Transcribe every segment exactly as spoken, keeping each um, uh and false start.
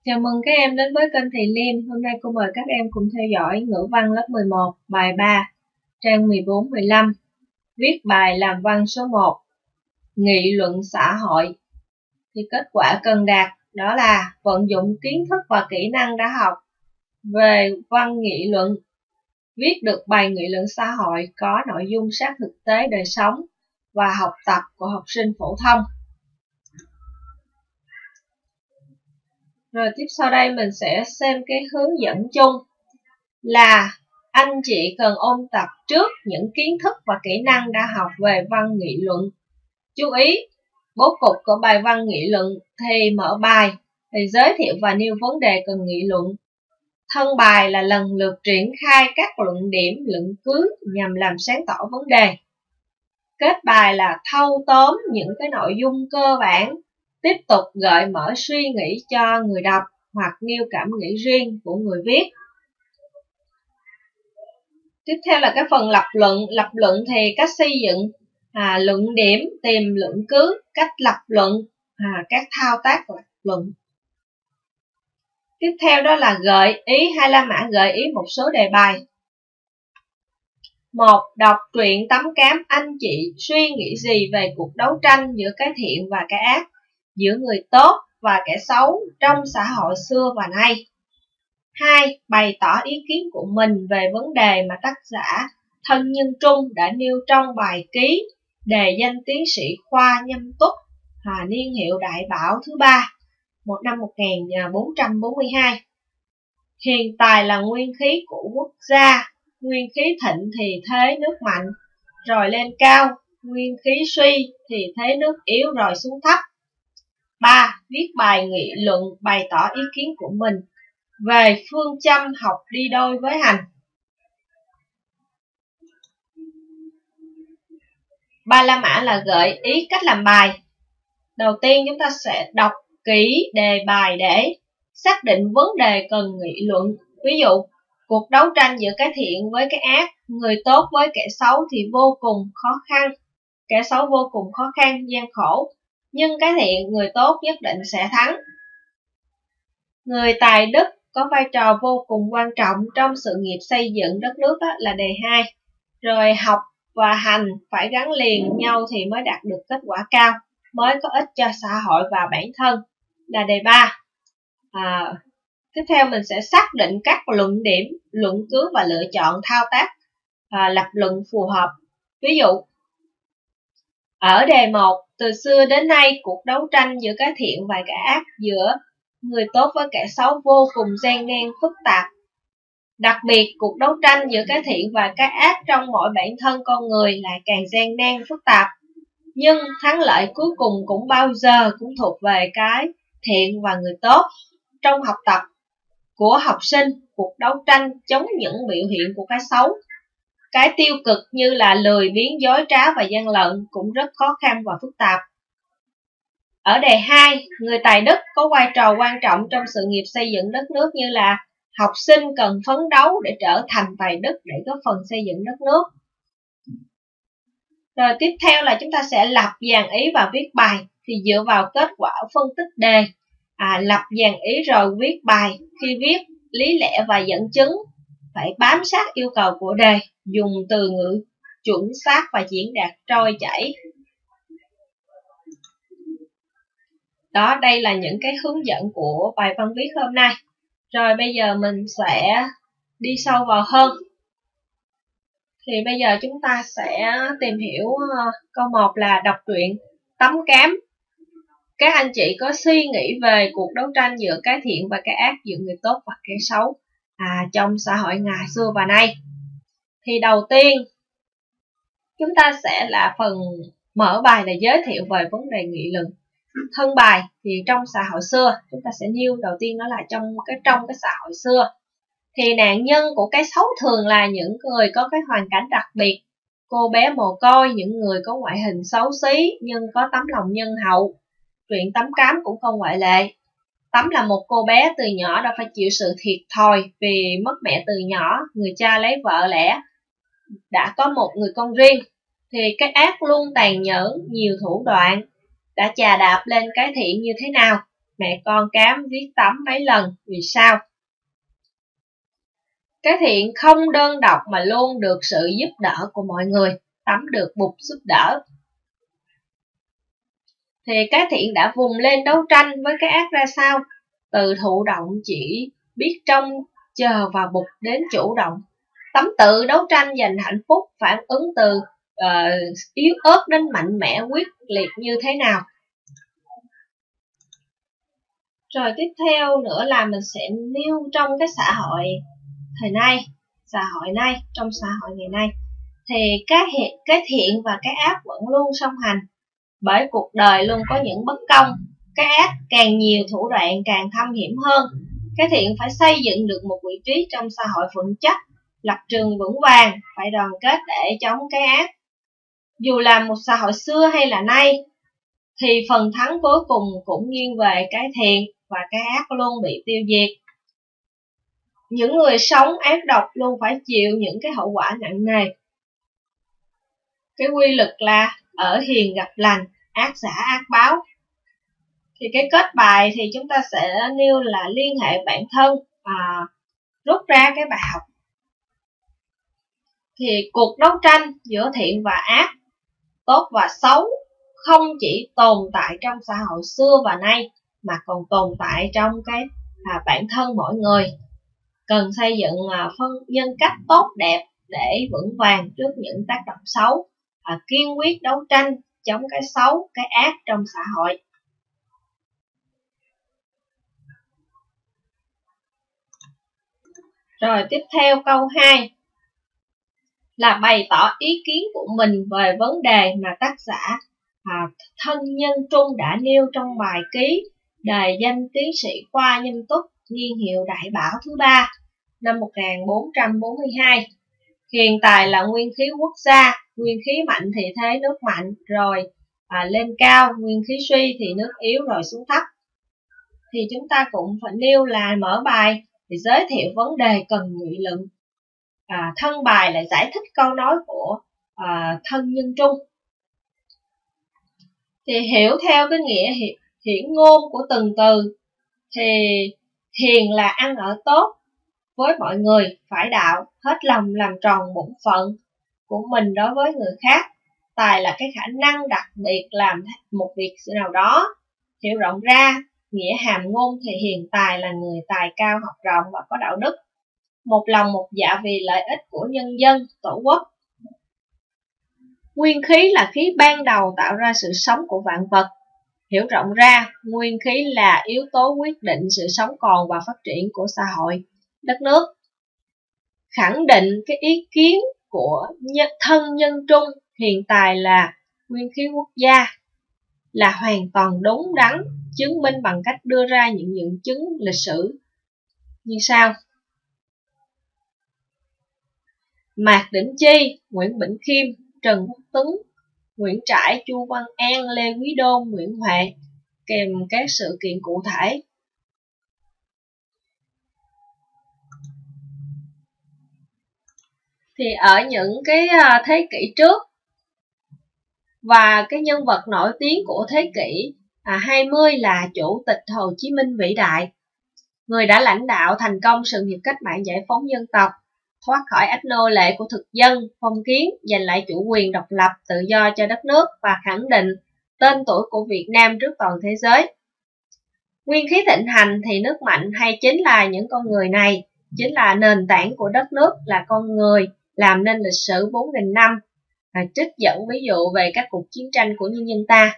Chào mừng các em đến với kênh Thầy Liêm. Hôm nay cô mời các em cùng theo dõi ngữ văn lớp mười một, bài ba, trang mười bốn mười lăm. Viết bài làm văn số một, nghị luận xã hội. Thì kết quả cần đạt đó là vận dụng kiến thức và kỹ năng đã học về văn nghị luận. Viết được bài nghị luận xã hội có nội dung sát thực tế đời sống và học tập của học sinh phổ thông. Rồi tiếp sau đây mình sẽ xem cái hướng dẫn chung là anh chị cần ôn tập trước những kiến thức và kỹ năng đã học về văn nghị luận. Chú ý, bố cục của bài văn nghị luận thì mở bài thì giới thiệu và nêu vấn đề cần nghị luận. Thân bài là lần lượt triển khai các luận điểm, luận cứ nhằm làm sáng tỏ vấn đề. Kết bài là thâu tóm những cái nội dung cơ bản, tiếp tục gợi mở suy nghĩ cho người đọc hoặc nêu cảm nghĩ riêng của người viết. Tiếp theo là cái phần lập luận. Lập luận thì cách xây dựng à, luận điểm, tìm luận cứ, cách lập luận, à, các thao tác lập luận. Tiếp theo đó là gợi ý hay La Mã gợi ý một số đề bài. một. Đọc truyện Tấm Cám, anh chị suy nghĩ gì về cuộc đấu tranh giữa cái thiện và cái ác, giữa người tốt và kẻ xấu trong xã hội xưa và nay. hai. Bày tỏ ý kiến của mình về vấn đề mà tác giả Thân Nhân Trung đã nêu trong bài ký đề danh tiến sĩ khoa Nhâm Túc, à, niên hiệu Đại Bảo thứ ba, một năm một nghìn bốn trăm bốn mươi hai. Hiền tài là nguyên khí của quốc gia, nguyên khí thịnh thì thế nước mạnh rồi lên cao, nguyên khí suy thì thế nước yếu rồi xuống thấp. ba. Viết bài nghị luận bày tỏ ý kiến của mình về phương châm học đi đôi với hành. Ba La Mã là gợi ý cách làm bài. Đầu tiên chúng ta sẽ đọc kỹ đề bài để xác định vấn đề cần nghị luận. Ví dụ, cuộc đấu tranh giữa cái thiện với cái ác, người tốt với kẻ xấu thì vô cùng khó khăn. Kẻ xấu vô cùng khó khăn, gian khổ. Nhưng cái thiện, người tốt nhất định sẽ thắng. Người tài đức có vai trò vô cùng quan trọng trong sự nghiệp xây dựng đất nước, đó là đề hai. Rồi học và hành phải gắn liền nhau thì mới đạt được kết quả cao, mới có ích cho xã hội và bản thân, là đề ba. À, tiếp theo mình sẽ xác định các luận điểm, luận cứ và lựa chọn thao tác à, lập luận phù hợp. Ví dụ, ở đề một, từ xưa đến nay cuộc đấu tranh giữa cái thiện và cái ác, giữa người tốt với kẻ xấu vô cùng gian nan phức tạp. Đặc biệt, cuộc đấu tranh giữa cái thiện và cái ác trong mỗi bản thân con người lại càng gian nan phức tạp. Nhưng thắng lợi cuối cùng cũng bao giờ cũng thuộc về cái thiện và người tốt. Trong học tập của học sinh, cuộc đấu tranh chống những biểu hiện của cái xấu, cái tiêu cực như là lười biếng, dối trá và gian lận cũng rất khó khăn và phức tạp. Ở đề hai, người tài đức có vai trò quan trọng trong sự nghiệp xây dựng đất nước, như là học sinh cần phấn đấu để trở thành tài đức để góp phần xây dựng đất nước. Rồi tiếp theo là chúng ta sẽ lập dàn ý và viết bài. Thì dựa vào kết quả phân tích đề, à, lập dàn ý rồi viết bài. Khi viết, lý lẽ và dẫn chứng phải bám sát yêu cầu của đề, dùng từ ngữ chuẩn xác và diễn đạt trôi chảy. Đó, đây là những cái hướng dẫn của bài văn viết hôm nay. Rồi bây giờ mình sẽ đi sâu vào hơn. Thì bây giờ chúng ta sẽ tìm hiểu uh, câu một là đọc truyện Tấm Cám. Các anh chị có suy nghĩ về cuộc đấu tranh giữa cái thiện và cái ác, giữa người tốt và kẻ xấu à, trong xã hội ngày xưa và nay. Thì đầu tiên chúng ta sẽ là phần mở bài là giới thiệu về vấn đề nghị luận. Thân bài thì trong xã hội xưa, chúng ta sẽ nêu đầu tiên đó là trong cái trong cái xã hội xưa thì nạn nhân của cái xấu thường là những người có cái hoàn cảnh đặc biệt, cô bé mồ côi, những người có ngoại hình xấu xí nhưng có tấm lòng nhân hậu. Truyện Tấm Cám cũng không ngoại lệ. Tấm là một cô bé từ nhỏ đã phải chịu sự thiệt thòi vì mất mẹ từ nhỏ, người cha lấy vợ lẽ, đã có một người con riêng. Thì cái ác luôn tàn nhẫn, nhiều thủ đoạn, đã chà đạp lên cái thiện như thế nào mẹ con cám viết tắm mấy lần. Vì sao? Cái thiện không đơn độc mà luôn được sự giúp đỡ của mọi người. Tắm được bụt giúp đỡ. Thì cái thiện đã vùng lên đấu tranh với cái ác ra sao? Từ thụ động chỉ biết trông chờ vào bụt đến chủ động. Tấm tự đấu tranh giành hạnh phúc, phản ứng từ uh, yếu ớt đến mạnh mẽ quyết liệt như thế nào. Rồi tiếp theo nữa là mình sẽ nêu trong cái xã hội thời nay, xã hội nay, trong xã hội ngày nay, thì cái, hiện, cái thiện và cái ác vẫn luôn song hành. Bởi cuộc đời luôn có những bất công, cái ác càng nhiều thủ đoạn càng thâm hiểm hơn. Cái thiện phải xây dựng được một vị trí trong xã hội vững chắc, lập trường vững vàng, phải đoàn kết để chống cái ác. Dù là một xã hội xưa hay là nay, thì phần thắng cuối cùng cũng nghiêng về cái thiện và cái ác luôn bị tiêu diệt. Những người sống ác độc luôn phải chịu những cái hậu quả nặng nề. Cái quy luật là ở hiền gặp lành, ác xả ác báo. Thì cái kết bài thì chúng ta sẽ nêu là liên hệ bản thân, à, rút ra cái bài học. Thì cuộc đấu tranh giữa thiện và ác, tốt và xấu không chỉ tồn tại trong xã hội xưa và nay mà còn tồn tại trong cái à, bản thân mỗi người. Cần xây dựng à, phân nhân cách tốt đẹp để vững vàng trước những tác động xấu, à, kiên quyết đấu tranh chống cái xấu, cái ác trong xã hội. Rồi tiếp theo câu hai là bày tỏ ý kiến của mình về vấn đề mà tác giả à, Thân Nhân Trung đã nêu trong bài ký đề danh tiến sĩ Khoa Nhân Túc, niên hiệu Đại Bảo thứ ba, năm một nghìn bốn trăm bốn mươi hai. Hiền tài là nguyên khí quốc gia, nguyên khí mạnh thì thế nước mạnh rồi à, lên cao, nguyên khí suy thì nước yếu rồi xuống thấp. Thì chúng ta cũng phải nêu là mở bài thì giới thiệu vấn đề cần nghị luận. À, thân bài là giải thích câu nói của à, Thân Nhân Trung. Thì hiểu theo cái nghĩa hiển, hiển ngôn của từng từ thì hiền là ăn ở tốt với mọi người, phải đạo, hết lòng làm tròn bổn phận của mình đối với người khác. Tài là cái khả năng đặc biệt làm một việc nào đó. Hiểu rộng ra, nghĩa hàm ngôn thì hiền tài là người tài cao học rộng và có đạo đức, một lòng một dạ vì lợi ích của nhân dân, tổ quốc. Nguyên khí là khí ban đầu tạo ra sự sống của vạn vật. Hiểu rộng ra, nguyên khí là yếu tố quyết định sự sống còn và phát triển của xã hội, đất nước. Khẳng định cái ý kiến của Thân Nhân Trung, hiền tài là nguyên khí quốc gia, là hoàn toàn đúng đắn, chứng minh bằng cách đưa ra những dẫn chứng lịch sử như sau. Mạc Đỉnh Chi, Nguyễn Bỉnh Khiêm, Trần Quốc Tuấn, Nguyễn Trãi, Chu Văn An, Lê Quý Đôn, Nguyễn Huệ, kèm các sự kiện cụ thể. Thì ở những cái thế kỷ trước và cái nhân vật nổi tiếng của thế kỷ hai mươi là Chủ tịch Hồ Chí Minh vĩ đại, người đã lãnh đạo thành công sự nghiệp cách mạng giải phóng dân tộc, thoát khỏi ách nô lệ của thực dân, phong kiến, giành lại chủ quyền độc lập, tự do cho đất nước và khẳng định tên tuổi của Việt Nam trước toàn thế giới. Nguyên khí thịnh hành thì nước mạnh hay chính là những con người này, chính là nền tảng của đất nước, là con người làm nên lịch sử bốn nghìn năm, à, trích dẫn ví dụ về các cuộc chiến tranh của nhân dân ta.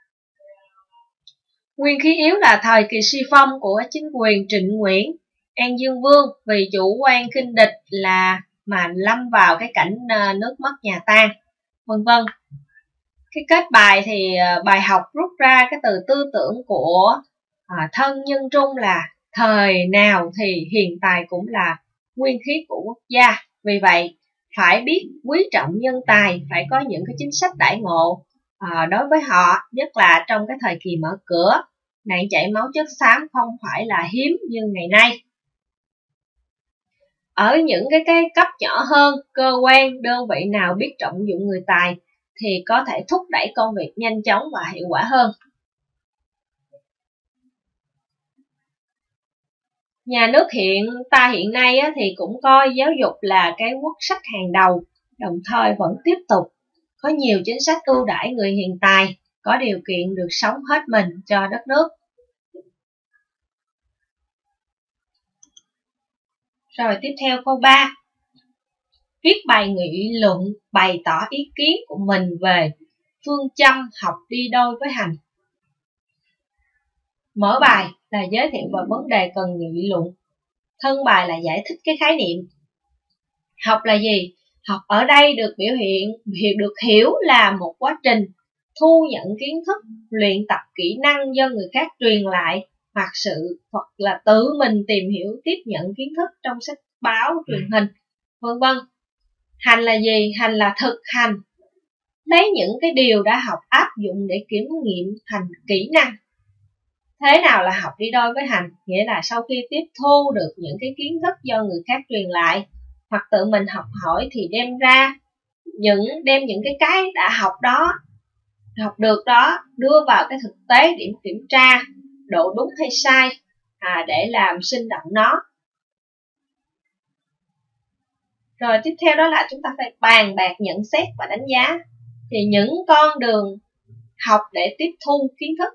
Nguyên khí yếu là thời kỳ suy phong của chính quyền Trịnh Nguyễn, An Dương Vương, vì chủ quan khinh địch là mà lâm vào cái cảnh nước mất nhà tan, vân vân. Cái kết bài thì bài học rút ra cái từ tư tưởng của à, Thân Nhân Trung là thời nào thì hiền tài cũng là nguyên khí của quốc gia. Vì vậy phải biết quý trọng nhân tài, phải có những cái chính sách đãi ngộ à, đối với họ, nhất là trong cái thời kỳ mở cửa. Nạn chảy máu chất xám không phải là hiếm như ngày nay. Ở những cái, cái cấp nhỏ hơn, cơ quan, đơn vị nào biết trọng dụng người tài thì có thể thúc đẩy công việc nhanh chóng và hiệu quả hơn. Nhà nước hiện ta hiện nay á, thì cũng coi giáo dục là cái quốc sách hàng đầu, đồng thời vẫn tiếp tục có nhiều chính sách ưu đãi người hiện tài có điều kiện được sống hết mình cho đất nước. Rồi tiếp theo câu ba. Viết bài nghị luận bày tỏ ý kiến của mình về phương châm học đi đôi với hành. Mở bài là giới thiệu về vấn đề cần nghị luận. Thân bài là giải thích cái khái niệm. Học là gì? Học ở đây được biểu hiện, được hiểu là một quá trình thu nhận kiến thức, luyện tập kỹ năng do người khác truyền lại, hoặc sự hoặc là tự mình tìm hiểu, tiếp nhận kiến thức trong sách báo, truyền hình, vân vân. Hành là gì? Hành là thực hành, lấy những cái điều đã học áp dụng để kiểm nghiệm thành kỹ năng. Thế nào là học đi đôi với hành? Nghĩa là sau khi tiếp thu được những cái kiến thức do người khác truyền lại, hoặc tự mình học hỏi thì đem ra những đem những cái cái đã học đó, học được đó đưa vào cái thực tế điểm kiểm tra độ đúng hay sai à, để làm sinh động nó. Rồi tiếp theo đó là chúng ta phải bàn bạc nhận xét và đánh giá thì những con đường học để tiếp thu kiến thức.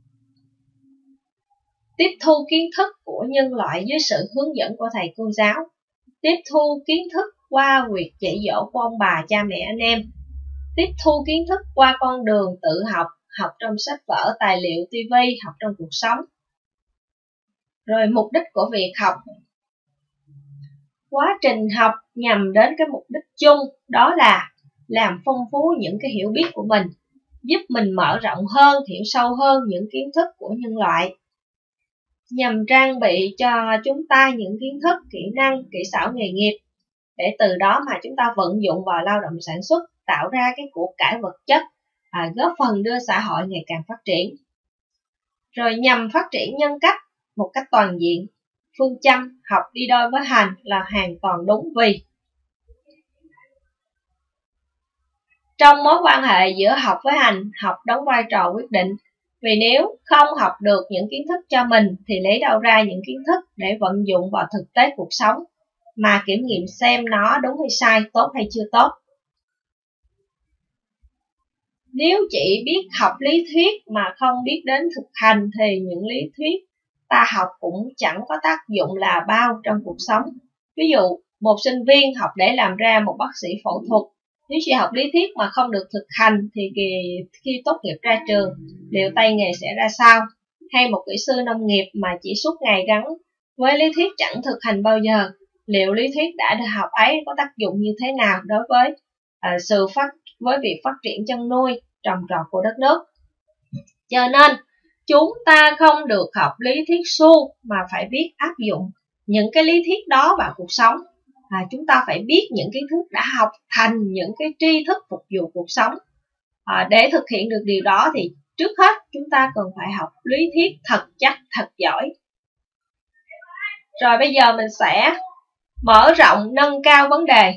Tiếp thu kiến thức của nhân loại dưới sự hướng dẫn của thầy cô giáo. Tiếp thu kiến thức qua việc dạy dỗ của ông bà, cha mẹ, anh em. Tiếp thu kiến thức qua con đường tự học, học trong sách vở, tài liệu, ti vi, học trong cuộc sống. Rồi mục đích của việc học. Quá trình học nhằm đến cái mục đích chung, đó là làm phong phú những cái hiểu biết của mình, giúp mình mở rộng hơn, hiểu sâu hơn những kiến thức của nhân loại, nhằm trang bị cho chúng ta những kiến thức, kỹ năng, kỹ xảo nghề nghiệp, để từ đó mà chúng ta vận dụng vào lao động sản xuất, tạo ra cái của cải vật chất, à, góp phần đưa xã hội ngày càng phát triển. Rồi nhằm phát triển nhân cách một cách toàn diện, phương châm học đi đôi với hành là hoàn toàn đúng. Vì trong mối quan hệ giữa học với hành, học đóng vai trò quyết định. Vì nếu không học được những kiến thức cho mình thì lấy đâu ra những kiến thức để vận dụng vào thực tế cuộc sống mà kiểm nghiệm xem nó đúng hay sai, tốt hay chưa tốt. Nếu chỉ biết học lý thuyết mà không biết đến thực hành thì những lý thuyết ta học cũng chẳng có tác dụng là bao trong cuộc sống. Ví dụ, một sinh viên học để làm ra một bác sĩ phẫu thuật, nếu chỉ học lý thuyết mà không được thực hành thì khi tốt nghiệp ra trường, liệu tay nghề sẽ ra sao? Hay một kỹ sư nông nghiệp mà chỉ suốt ngày gắn với lý thuyết chẳng thực hành bao giờ, liệu lý thuyết đã được học ấy có tác dụng như thế nào đối với à, sự phát với việc phát triển chăn nuôi, trồng trọt của đất nước? Cho nên, chúng ta không được học lý thuyết suông mà phải biết áp dụng những cái lý thuyết đó vào cuộc sống. À, chúng ta phải biết những kiến thức đã học thành những cái tri thức phục vụ cuộc sống. À, để thực hiện được điều đó thì trước hết chúng ta cần phải học lý thuyết thật chắc, thật giỏi. Rồi bây giờ mình sẽ mở rộng, nâng cao vấn đề.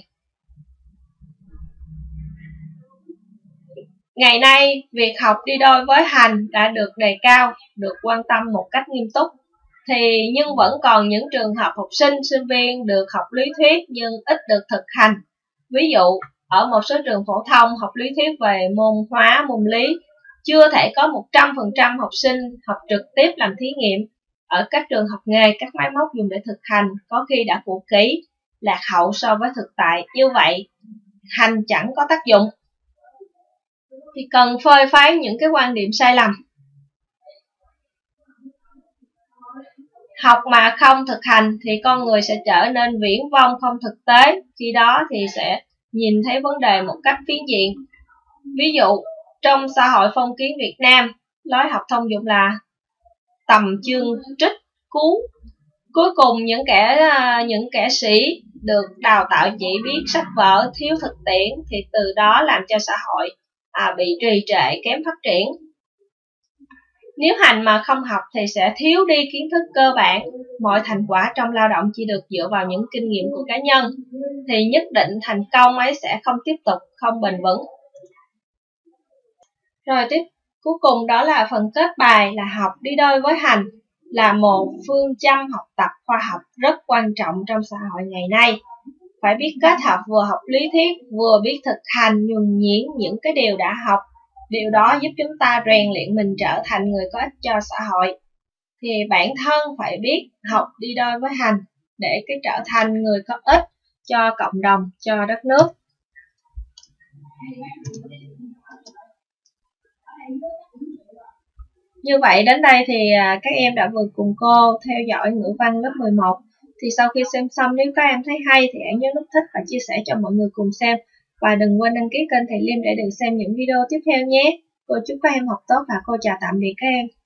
Ngày nay, việc học đi đôi với hành đã được đề cao, được quan tâm một cách nghiêm túc. Thì nhưng vẫn còn những trường hợp học sinh, sinh viên được học lý thuyết nhưng ít được thực hành. Ví dụ, ở một số trường phổ thông học lý thuyết về môn hóa, môn lý, chưa thể có một trăm phần trăm học sinh học trực tiếp làm thí nghiệm. Ở các trường học nghề, các máy móc dùng để thực hành có khi đã cũ kỹ, lạc hậu so với thực tại. Như vậy, hành chẳng có tác dụng. Thì cần phơi phới những cái quan điểm sai lầm. Học mà không thực hành thì con người sẽ trở nên viển vông, không thực tế. Khi đó thì sẽ nhìn thấy vấn đề một cách phiến diện. Ví dụ, trong xã hội phong kiến Việt Nam, lối học thông dụng là tầm chương trích cú. Cuối cùng những kẻ những kẻ sĩ được đào tạo chỉ biết sách vở, thiếu thực tiễn thì từ đó làm cho xã hội à, bị trì trệ, kém phát triển. Nếu hành mà không học thì sẽ thiếu đi kiến thức cơ bản. Mọi thành quả trong lao động chỉ được dựa vào những kinh nghiệm của cá nhân thì nhất định thành công ấy sẽ không tiếp tục, không bền vững. Rồi tiếp cuối cùng đó là phần kết bài là học đi đôi với hành. là một phương châm học tập khoa học rất quan trọng trong xã hội ngày nay. Phải biết kết hợp vừa học lý thuyết, vừa biết thực hành nhuần nhuyễn những cái điều đã học. Điều đó giúp chúng ta rèn luyện mình trở thành người có ích cho xã hội. Thì bản thân phải biết học đi đôi với hành để cái trở thành người có ích cho cộng đồng, cho đất nước. Như vậy đến đây thì các em đã vừa cùng cô theo dõi ngữ văn lớp mười một. Thì sau khi xem xong, nếu các em thấy hay thì hãy nhớ nút thích và chia sẻ cho mọi người cùng xem. Và đừng quên đăng ký kênh Thầy Liêm để được xem những video tiếp theo nhé. Cô chúc các em học tốt và cô chào tạm biệt các em.